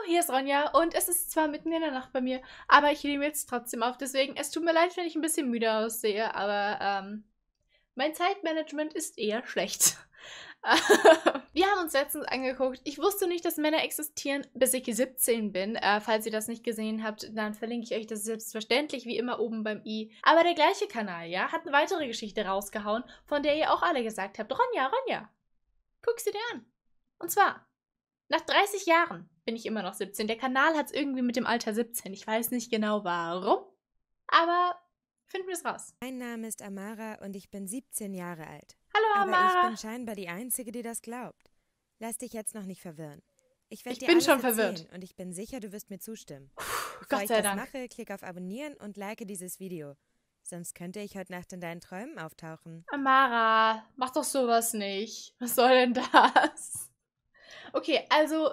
hier ist Ronja und es ist zwar mitten in der Nacht bei mir, aber ich nehme jetzt trotzdem auf, deswegen, es tut mir leid, wenn ich ein bisschen müde aussehe, aber mein Zeitmanagement ist eher schlecht. Wir haben uns letztens angeguckt. Ich wusste nicht, dass Männer existieren, bis ich 17 bin. Falls ihr das nicht gesehen habt, dann verlinke ich euch das selbstverständlich wie immer oben beim i. Aber der gleiche Kanal, ja, hat eine weitere Geschichte rausgehauen, von der ihr auch alle gesagt habt, Ronja, Ronja, guck sie dir an. Und zwar, nach 30 Jahren bin ich immer noch 17. Der Kanal hat es irgendwie mit dem Alter 17. Ich weiß nicht genau warum, aber finden wir es raus. Mein Name ist Amara und ich bin 17 Jahre alt. Hallo Amara. Aber ich bin scheinbar die Einzige, die das glaubt. Lass dich jetzt noch nicht verwirren. Ich bin dir alles schon erzählen verwirrt. Und ich bin sicher, du wirst mir zustimmen. Bevor Gott ich sei das Dank. mache, klick auf Abonnieren und like dieses Video. Sonst könnte ich heute Nacht in deinen Träumen auftauchen. Amara, mach doch sowas nicht. Was soll denn das? Okay, also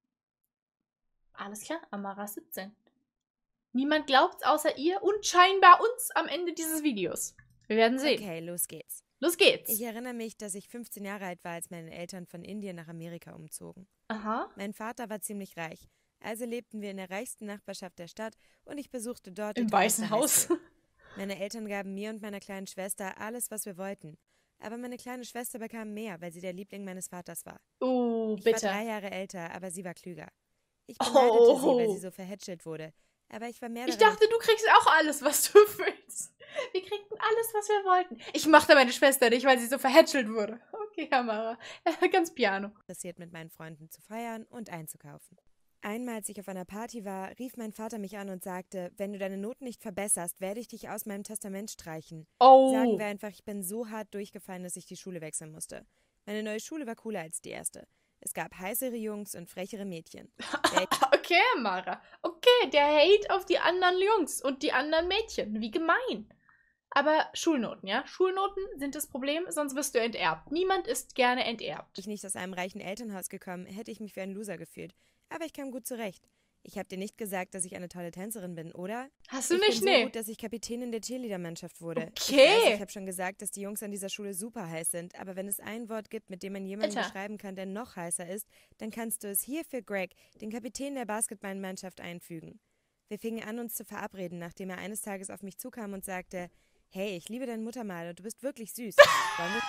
alles klar, Amara ist 17. Niemand glaubt's außer ihr und scheinbar uns am Ende dieses Videos. Wir werden sehen. Okay, los geht's. Los geht's. Ich erinnere mich, dass ich 15 Jahre alt war, als meine Eltern von Indien nach Amerika umzogen. Aha. Mein Vater war ziemlich reich, also lebten wir in der reichsten Nachbarschaft der Stadt und ich besuchte dort Im die Weißen teuerste Haus. Highschool. Meine Eltern gaben mir und meiner kleinen Schwester alles, was wir wollten. Aber meine kleine Schwester bekam mehr, weil sie der Liebling meines Vaters war. Ich war Bitte. 3 Jahre älter, aber sie war klüger. Ich beneidete sie, weil sie so verhätschelt wurde. Aber ich war mehr Ich darin dachte, du kriegst auch alles, was du willst. Wir kriegten alles, was wir wollten. Ich mochte meine Schwester nicht, weil sie so verhätschelt wurde. Okay, Amara. Ganz piano. interessiert, mit meinen Freunden zu feiern und einzukaufen. Einmal, als ich auf einer Party war, rief mein Vater mich an und sagte, wenn du deine Noten nicht verbesserst, werde ich dich aus meinem Testament streichen. Sagen wir einfach, ich bin so hart durchgefallen, dass ich die Schule wechseln musste. Meine neue Schule war cooler als die erste. Es gab heißere Jungs und frechere Mädchen. Okay, Amara. Okay, der Hate auf die anderen Jungs und die anderen Mädchen. Wie gemein. Aber Schulnoten, ja? Schulnoten sind das Problem, sonst wirst du enterbt. Niemand ist gerne enterbt. Ich nicht aus einem reichen Elternhaus gekommen, hätte ich mich wie ein Loser gefühlt. Aber ich kam gut zurecht. Ich habe dir nicht gesagt, dass ich eine tolle Tänzerin bin, oder? Hast du Ich nicht? bin so Nee. gut, dass ich Kapitänin der Cheerleader-Mannschaft wurde. Okay. Ich habe schon gesagt, dass die Jungs an dieser Schule super heiß sind, aber wenn es ein Wort gibt, mit dem man jemanden Alter. beschreiben kann, der noch heißer ist, dann kannst du es hier für Greg, den Kapitän der Basketballmannschaft, einfügen. Wir fingen an, uns zu verabreden, nachdem er eines Tages auf mich zukam und sagte, hey, ich liebe dein Muttermal und du bist wirklich süß. Wollen wir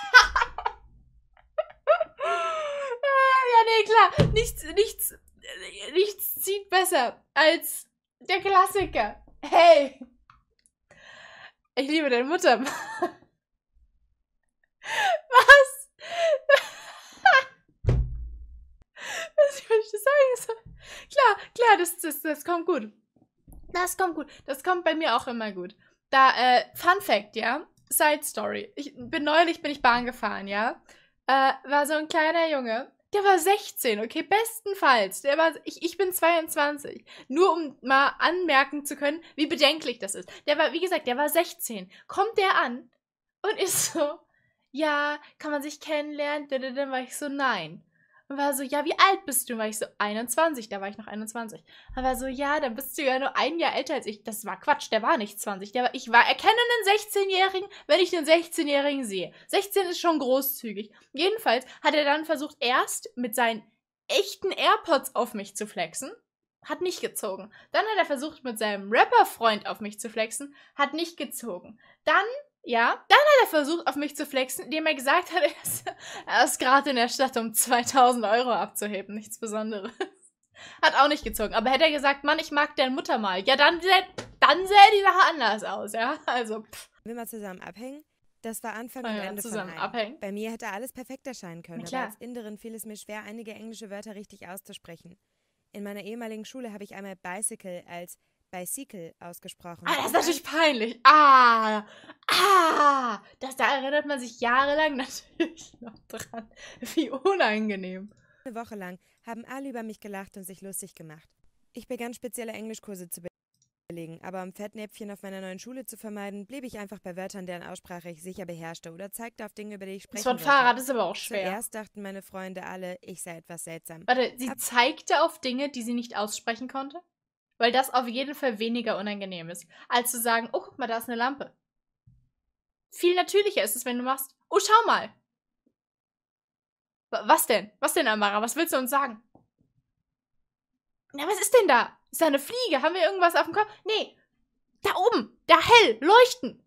Ja, nee, klar. Nichts zieht besser als der Klassiker. Hey. Ich liebe deine Mutter. Was? Was ich möchte sagen? Klar, das kommt gut. Das kommt gut. Das kommt bei mir auch immer gut. Fun Fact, ja? Side Story. Neulich bin ich Bahn gefahren, ja? War so ein kleiner Junge. Der war 16, okay? Bestenfalls. Ich bin 22. Nur um mal anmerken zu können, wie bedenklich das ist. Wie gesagt, der war 16. Kommt der an und ist so, ja, kann man sich kennenlernen? Dann war ich so, nein. Und war so, ja, wie alt bist du? Und war ich so, 21. Da war ich noch 21. Und war so, ja, dann bist du ja nur ein Jahr älter als ich. Das war Quatsch, der war nicht 20. Ich erkenne einen 16-Jährigen, wenn ich den 16-Jährigen sehe. 16 ist schon großzügig. Jedenfalls hat er dann versucht, erst mit seinen echten AirPods auf mich zu flexen. Hat nicht gezogen. Dann hat er versucht, mit seinem Rapper-Freund auf mich zu flexen. Hat nicht gezogen. Dann hat er versucht, auf mich zu flexen, indem er gesagt hat, er ist gerade in der Stadt, um 2000 Euro abzuheben. Nichts Besonderes. Hat auch nicht gezogen. Aber hätte er gesagt, Mann, ich mag deine Mutter mal. Ja, dann sähe die Sache anders aus, ja. Also, wir mal zusammen abhängen? Das war Anfang und ja, Ende von zusammen allem. abhängen. Bei mir hätte alles perfekt erscheinen können, Na aber klar. als Inderin fiel es mir schwer, einige englische Wörter richtig auszusprechen. In meiner ehemaligen Schule habe ich einmal Bicycle als Bicycle ausgesprochen. Das ist natürlich peinlich. Da erinnert man sich jahrelang natürlich noch dran. Wie unangenehm. Eine Woche lang haben alle über mich gelacht und sich lustig gemacht. Ich begann spezielle Englischkurse zu belegen, aber um Fettnäpfchen auf meiner neuen Schule zu vermeiden, blieb ich einfach bei Wörtern, deren Aussprache ich sicher beherrschte oder zeigte auf Dinge, über die ich sprechen Das von wollte. Fahrrad ist aber auch schwer. Zuerst dachten meine Freunde alle, ich sei etwas seltsam. Warte, sie zeigte auf Dinge, die sie nicht aussprechen konnte? Weil das auf jeden Fall weniger unangenehm ist, als zu sagen, oh, guck mal, da ist eine Lampe. Viel natürlicher ist es, wenn du machst, oh, schau mal. Was denn? Was denn, Amara? Was willst du uns sagen? Na, was ist denn da? Ist da eine Fliege? Haben wir irgendwas auf dem Kopf? Nee. Da oben. Da hell. Leuchten.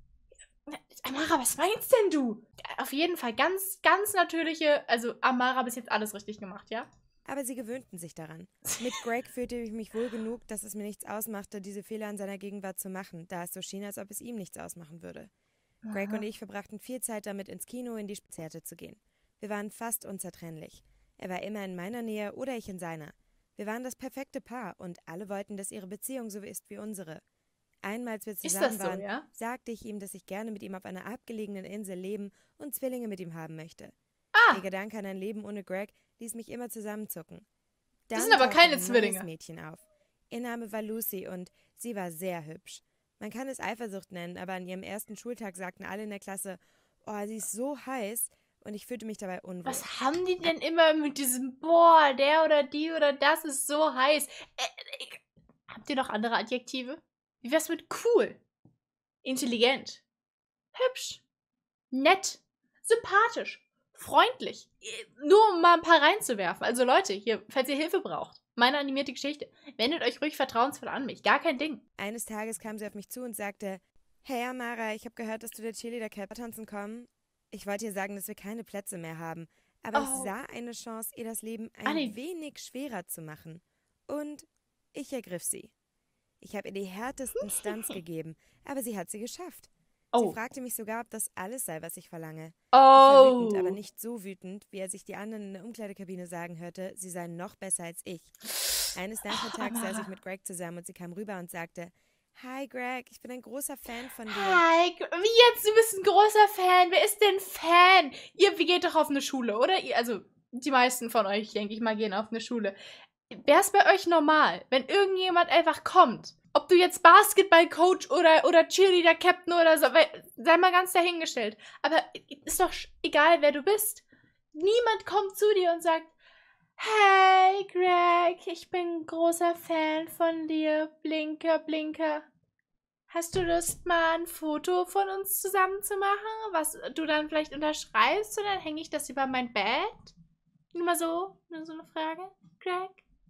Amara, was meinst denn du? Auf jeden Fall ganz, ganz natürliche, also Amara bis jetzt alles richtig gemacht, ja? Aber sie gewöhnten sich daran. Mit Greg fühlte ich mich wohl genug, dass es mir nichts ausmachte, diese Fehler in seiner Gegenwart zu machen, da es so schien, als ob es ihm nichts ausmachen würde. Aha. Greg und ich verbrachten viel Zeit damit, ins Kino, in die Konzerte zu gehen. Wir waren fast unzertrennlich. Er war immer in meiner Nähe oder ich in seiner. Wir waren das perfekte Paar und alle wollten, dass ihre Beziehung so ist wie unsere. Einmal, als wir zusammen waren, ja? sagte ich ihm, dass ich gerne mit ihm auf einer abgelegenen Insel leben und Zwillinge mit ihm haben möchte. Der Gedanke an ein Leben ohne Greg ließ mich immer zusammenzucken. Dann das sind aber keine ein Zwillinge. Neues Mädchen auf. Ihr Name war Lucy und sie war sehr hübsch. Man kann es Eifersucht nennen, aber an ihrem ersten Schultag sagten alle in der Klasse, oh, sie ist so heiß, und ich fühlte mich dabei unwohl. Was haben die denn immer mit diesem, boah, der oder die oder das ist so heiß? Habt ihr noch andere Adjektive? Wie wär's mit cool? Intelligent? Hübsch? Nett? Sympathisch? Freundlich? Nur um mal ein paar reinzuwerfen. Also Leute, hier, falls ihr Hilfe braucht, meine animierte Geschichte, wendet euch ruhig vertrauensvoll an mich. Gar kein Ding. Eines Tages kam sie auf mich zu und sagte, hey Amara, ich habe gehört, dass du der Cheerleader-Cap tanzen kommen. Ich wollte ihr sagen, dass wir keine Plätze mehr haben. Aber ich sah eine Chance, ihr das Leben ein wenig schwerer zu machen. Und ich ergriff sie. Ich habe ihr die härtesten Stunts gegeben, aber sie hat sie geschafft. Sie fragte mich sogar, ob das alles sei, was ich verlange. Ich war wütend, aber nicht so wütend, wie als ich die anderen in der Umkleidekabine sagen hörte, sie seien noch besser als ich. Eines Nachmittags saß ich mit Greg zusammen und sie kam rüber und sagte, hi Greg, ich bin ein großer Fan von dir. Hi, wie jetzt? Du bist ein großer Fan. Wer ist denn Fan? Ihr geht doch auf eine Schule, oder? Also, die meisten von euch, denke ich mal, gehen auf eine Schule. Wäre es bei euch normal, wenn irgendjemand einfach kommt? Ob du jetzt Basketball-Coach oder Cheerleader-Captain oder so, sei mal ganz dahingestellt. Aber ist doch egal, wer du bist. Niemand kommt zu dir und sagt, hey Greg, ich bin ein großer Fan von dir, Blinker, Blinker. Hast du Lust, mal ein Foto von uns zusammen zu machen, was du dann vielleicht unterschreibst und dann hänge ich das über mein Bett? Nur so eine Frage, Greg.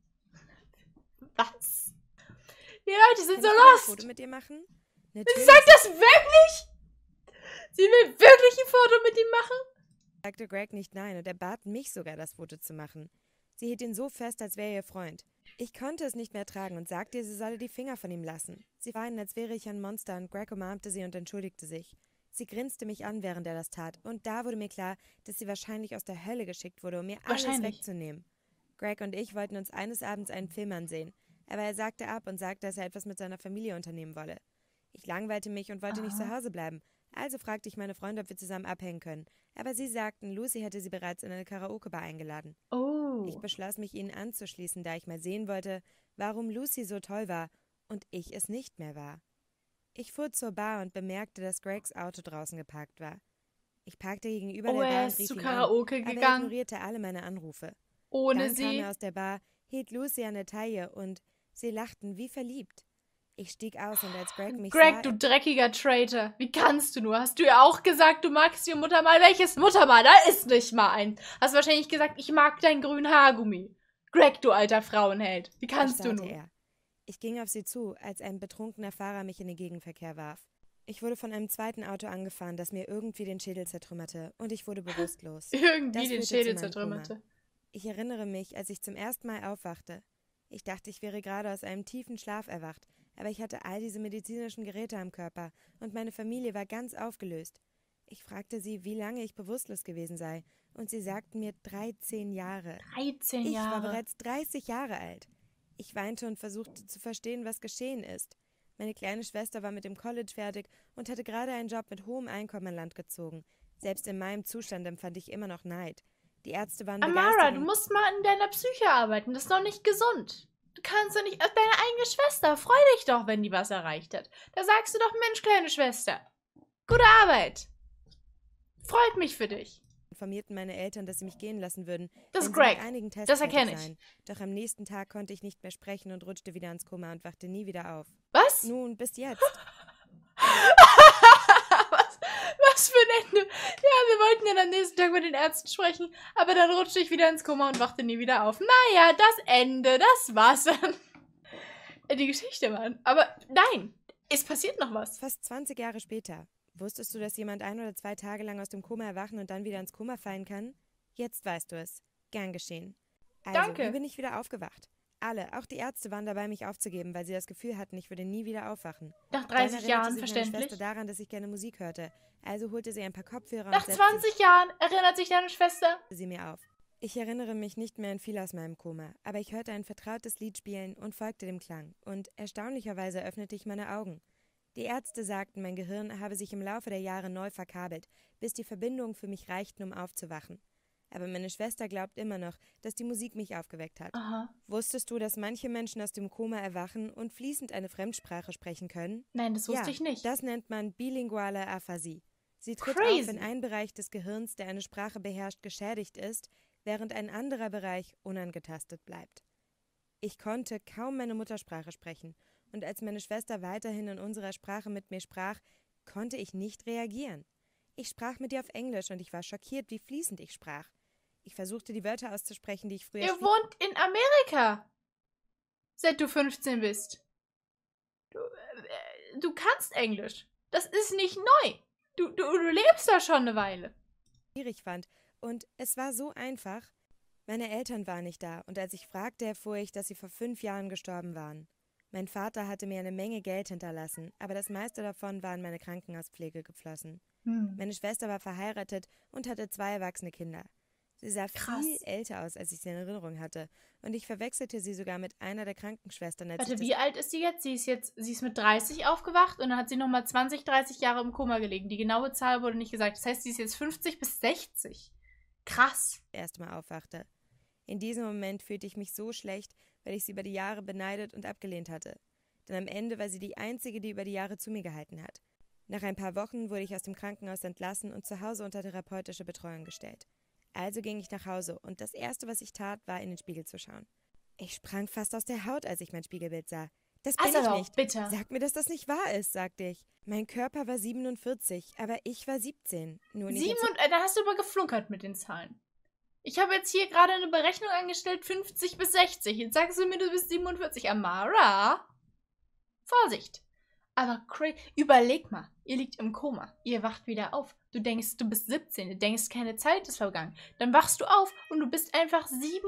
Was? Die Leute sind so lost. Ein Foto mit dir machen? Sie sagt das wirklich? Sie will wirklich ein Foto mit ihm machen? Sagte Greg nicht nein und er bat mich sogar, das Foto zu machen. Sie hielt ihn so fest, als wäre er ihr Freund. Ich konnte es nicht mehr tragen und sagte ihr, sie solle die Finger von ihm lassen. Sie weinen, als wäre ich ein Monster, und Greg umarmte sie und entschuldigte sich. Sie grinste mich an, während er das tat, und da wurde mir klar, dass sie wahrscheinlich aus der Hölle geschickt wurde, um mir alles wegzunehmen. Greg und ich wollten uns eines Abends einen Film ansehen, aber er sagte ab und sagte, dass er etwas mit seiner Familie unternehmen wolle. Ich langweilte mich und wollte nicht zu Hause bleiben, also fragte ich meine Freunde, ob wir zusammen abhängen können. Aber sie sagten, Lucy hätte sie bereits in eine Karaoke-Bar eingeladen. Ich beschloss, mich ihnen anzuschließen, da ich mal sehen wollte, warum Lucy so toll war und ich es nicht mehr war. Ich fuhr zur Bar und bemerkte, dass Gregs Auto draußen geparkt war. Ich parkte gegenüber der Bar und rief ihn an, aber er ignorierte alle meine Anrufe. Dann kam er aus der Bar, hielt Lucy an der Taille und sie lachten wie verliebt. Ich stieg aus und als Greg mich Greg, sah... du dreckiger Traitor. Wie kannst du nur? Hast du ja auch gesagt, du magst ihr Muttermal? Welches Muttermal? Da ist nicht mal eins. Hast wahrscheinlich gesagt, ich mag deinen grünen Haargummi. Greg, du alter Frauenheld. Wie kannst du nur? Ich ging auf sie zu, als ein betrunkener Fahrer mich in den Gegenverkehr warf. Ich wurde von einem zweiten Auto angefahren, das mir irgendwie den Schädel zertrümmerte, und ich wurde bewusstlos. Irgendwie den Schädel zertrümmerte. Ich erinnere mich, als ich zum ersten Mal aufwachte. Ich dachte, ich wäre gerade aus einem tiefen Schlaf erwacht, aber ich hatte all diese medizinischen Geräte am Körper und meine Familie war ganz aufgelöst. Ich fragte sie, wie lange ich bewusstlos gewesen sei, und sie sagten mir 13 Jahre. 13 Jahre? Ich war bereits 30 Jahre alt. Ich weinte und versuchte zu verstehen, was geschehen ist. Meine kleine Schwester war mit dem College fertig und hatte gerade einen Job mit hohem Einkommen an Land gezogen. Selbst in meinem Zustand empfand ich immer noch Neid. Die Ärzte waren begeistert. Amara, du musst mal an deiner Psyche arbeiten. Das ist doch nicht gesund. Du kannst doch nicht... Deine eigene Schwester. Freu dich doch, wenn die was erreicht hat. Da sagst du doch, Mensch, kleine Schwester. Gute Arbeit. Freut mich für dich. Informierten meine Eltern, dass sie mich gehen lassen würden. Das ist Greg. Das erkenne ich. Doch am nächsten Tag konnte ich nicht mehr sprechen und rutschte wieder ins Koma und wachte nie wieder auf. Was? Nun, bis jetzt. Was Was für ein Ende. Ja, wir wollten ja am nächsten Tag mit den Ärzten sprechen, aber dann rutschte ich wieder ins Koma und wachte nie wieder auf. Naja, das Ende, das war's dann. Die Geschichte, Mann. Aber nein, es passiert noch was. Fast 20 Jahre später. Wusstest du, dass jemand 1 oder 2 Tage lang aus dem Koma erwachen und dann wieder ins Koma fallen kann? Jetzt weißt du es. Gern geschehen. Also, Danke. Wie bin ich wieder aufgewacht? Alle, auch die Ärzte waren dabei, mich aufzugeben, weil sie das Gefühl hatten, ich würde nie wieder aufwachen. Nach 30 Jahren, sich verständlich. Meine Schwester daran, dass ich gerne Musik hörte. Also holte sie ein paar Kopfhörer Nach 20 Jahren erinnert sich deine Schwester? Sie mir auf. Ich erinnere mich nicht mehr an viel aus meinem Koma, aber ich hörte ein vertrautes Lied spielen und folgte dem Klang. Und erstaunlicherweise öffnete ich meine Augen. Die Ärzte sagten, mein Gehirn habe sich im Laufe der Jahre neu verkabelt, bis die Verbindungen für mich reichten, um aufzuwachen. Aber meine Schwester glaubt immer noch, dass die Musik mich aufgeweckt hat. Aha. Wusstest du, dass manche Menschen aus dem Koma erwachen und fließend eine Fremdsprache sprechen können? Nein, das wusste ich nicht. Das nennt man bilinguale Aphasie. Sie tritt Crazy. auf, wenn ein Bereich des Gehirns, der eine Sprache beherrscht, geschädigt ist, während ein anderer Bereich unangetastet bleibt. Ich konnte kaum meine Muttersprache sprechen, und als meine Schwester weiterhin in unserer Sprache mit mir sprach, konnte ich nicht reagieren. Ich sprach mit ihr auf Englisch und ich war schockiert, wie fließend ich sprach. Ich versuchte, die Wörter auszusprechen, die ich früher... Ihr wohnt in Amerika, seit du 15 bist. Du kannst Englisch. Das ist nicht neu. Du lebst da schon eine Weile. ...schwierig fand. Und es war so einfach. Meine Eltern waren nicht da und als ich fragte, erfuhr ich, dass sie vor 5 Jahren gestorben waren. Mein Vater hatte mir eine Menge Geld hinterlassen, aber das meiste davon war in meine Krankenhauspflege geflossen. Meine Schwester war verheiratet und hatte 2 erwachsene Kinder. Sie sah viel älter aus, als ich sie in Erinnerung hatte. Und ich verwechselte sie sogar mit einer der Krankenschwestern. Warte, wie alt ist sie jetzt? Sie ist mit 30 aufgewacht und dann hat sie nochmal 20, 30 Jahre im Koma gelegen. Die genaue Zahl wurde nicht gesagt. Das heißt, sie ist jetzt 50 bis 60. Krass. Erstmal aufwachte. In diesem Moment fühlte ich mich so schlecht, weil ich sie über die Jahre beneidet und abgelehnt hatte. Denn am Ende war sie die Einzige, die über die Jahre zu mir gehalten hat. Nach ein paar Wochen wurde ich aus dem Krankenhaus entlassen und zu Hause unter therapeutische Betreuung gestellt. Also ging ich nach Hause und das Erste, was ich tat, war, in den Spiegel zu schauen. Ich sprang fast aus der Haut, als ich mein Spiegelbild sah. Das bin ich nicht. Bitte. Sag mir, dass das nicht wahr ist, sagte ich. Mein Körper war 47, aber ich war 17. Da hast du aber geflunkert mit den Zahlen. Ich habe jetzt hier gerade eine Berechnung angestellt, 50 bis 60. Jetzt sagst du mir, du bist 47. Amara, Vorsicht. Aber überleg mal, ihr liegt im Koma, ihr wacht wieder auf. Du denkst, du bist 17, du denkst, keine Zeit ist vergangen. Dann wachst du auf und du bist einfach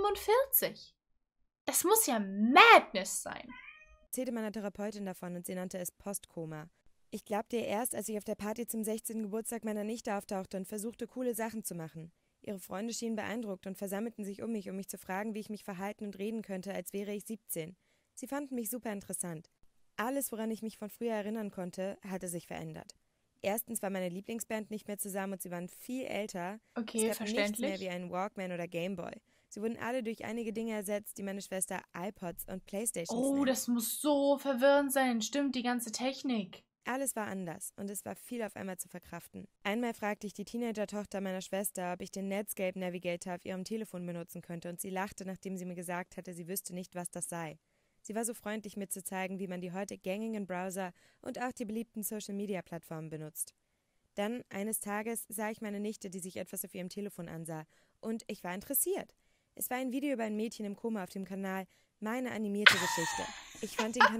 47. Das muss ja Madness sein. Ich erzählte meiner Therapeutin davon und sie nannte es Postkoma. Ich glaubte ihr erst, als ich auf der Party zum 16. Geburtstag meiner Nichte auftauchte und versuchte, coole Sachen zu machen. Ihre Freunde schienen beeindruckt und versammelten sich um mich zu fragen, wie ich mich verhalten und reden könnte, als wäre ich 17. Sie fanden mich super interessant. Alles, woran ich mich von früher erinnern konnte, hatte sich verändert. Erstens war meine Lieblingsband nicht mehr zusammen und sie waren viel älter. Okay, es gab nichts mehr wie einen Walkman oder Gameboy. Sie wurden alle durch einige Dinge ersetzt, die meine Schwester iPods und Playstations nennt. Das muss so verwirrend sein. Stimmt, die ganze Technik. Alles war anders und es war viel auf einmal zu verkraften. Einmal fragte ich die Teenager-Tochter meiner Schwester, ob ich den Netscape Navigator auf ihrem Telefon benutzen könnte und sie lachte, nachdem sie mir gesagt hatte, sie wüsste nicht, was das sei. Sie war so freundlich, mir zu zeigen, wie man die heute gängigen Browser und auch die beliebten Social-Media-Plattformen benutzt. Dann, eines Tages, sah ich meine Nichte, die sich etwas auf ihrem Telefon ansah. Und ich war interessiert. Es war ein Video über ein Mädchen im Koma auf dem Kanal Meine animierte Geschichte. Ich fand den Kanal...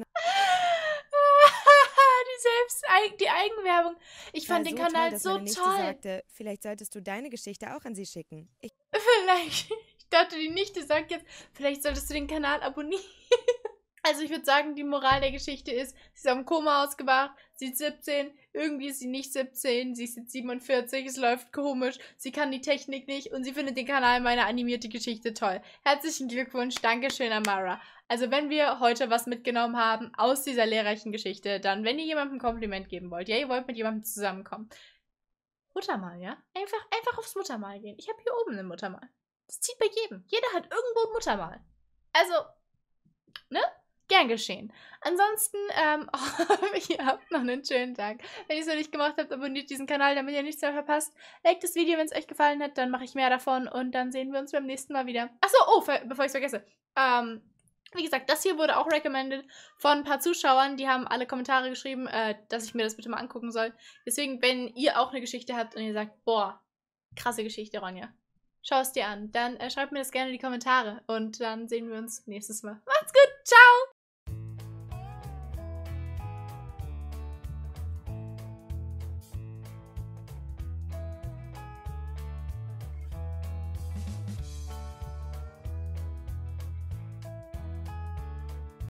Die Eigenwerbung. Ich fand den Kanal dass so meine Nichte toll. Sagte, vielleicht solltest du deine Geschichte auch an sie schicken. Ich dachte, die Nichte sagt jetzt, vielleicht solltest du den Kanal abonnieren. Also ich würde sagen, die Moral der Geschichte ist, sie ist am Koma ausgewacht, sie ist 17, irgendwie ist sie nicht 17, sie ist jetzt 47, es läuft komisch, sie kann die Technik nicht und sie findet den Kanal Meine animierte Geschichte toll. Herzlichen Glückwunsch, Dankeschön, Amara. Also wenn wir heute was mitgenommen haben aus dieser lehrreichen Geschichte, dann, wenn ihr jemandem ein Kompliment geben wollt, ja, ihr wollt mit jemandem zusammenkommen, Muttermal, ja? Einfach aufs Muttermal gehen. Ich habe hier oben ein Muttermal. Das zieht bei jedem. Jeder hat irgendwo ein Muttermal. Also, ne? Gern geschehen. Ansonsten, ihr habt noch einen schönen Tag. Wenn ihr es noch nicht gemacht habt, abonniert diesen Kanal, damit ihr nichts mehr verpasst. Liked das Video, wenn es euch gefallen hat, dann mache ich mehr davon und dann sehen wir uns beim nächsten Mal wieder. Achso, bevor ich es vergesse. Wie gesagt, das hier wurde auch recommended von ein paar Zuschauern. Die haben alle Kommentare geschrieben, dass ich mir das bitte mal angucken soll. Deswegen, wenn ihr auch eine Geschichte habt und ihr sagt, boah, krasse Geschichte, Ronja, schau es dir an, dann schreibt mir das gerne in die Kommentare. Und dann sehen wir uns nächstes Mal. Macht's gut, ciao!